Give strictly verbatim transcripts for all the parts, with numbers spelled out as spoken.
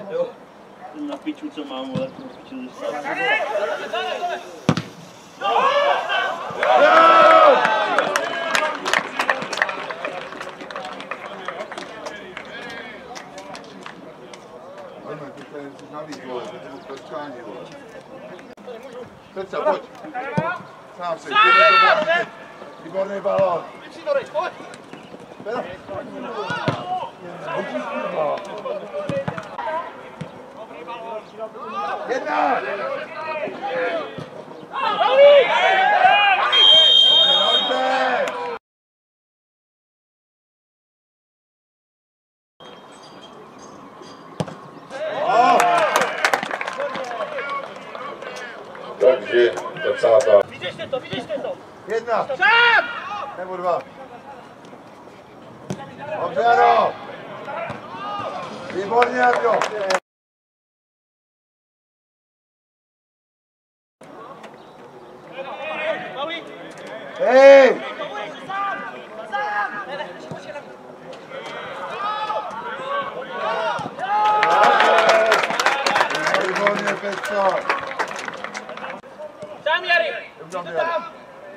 Jo. Na piču, co mám, ale to piču dostat. Peca, pojď. Sám si. Výborný balón. Pojď. Jedna! Takže dvacátá. Vydržte to, vydržte to! Jedna! Nebo dva. Dobře, ano! Výborně, Jardo! Hej! Výborně, Peco! Tam, Jari! Jdi to tam!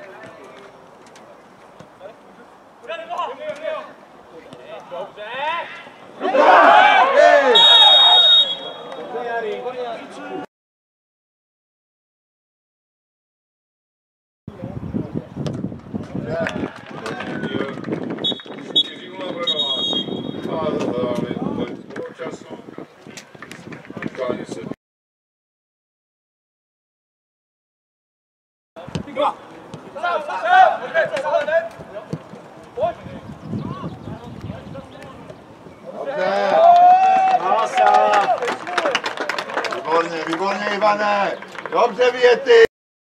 Dobře! Hej! Dobře, Jari! čtyři nula pro vás. A dáme poločasu. Utkání se. Dobře! Výborně, výborně, Ivane! Dobře, Věty!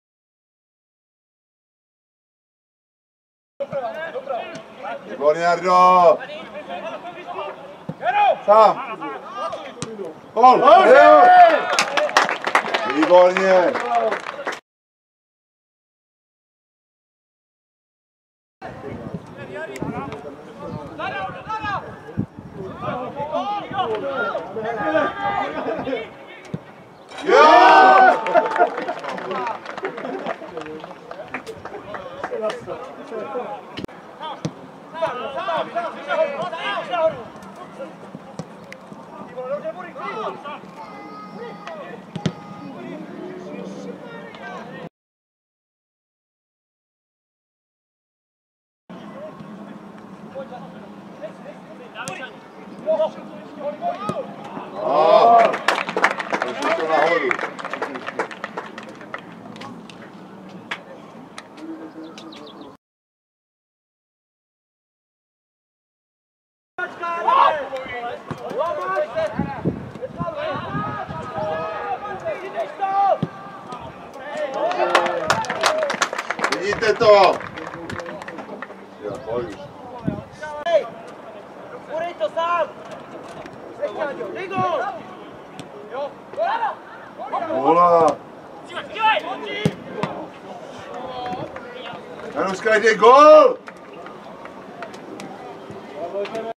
Výborně, Jardo! Sám! Pol! Výborně! Jo! Oh, došli to nahoru. Vidíte to? Já pojď. Budej to sám! Dej gol! Hola! Januška, jde gol!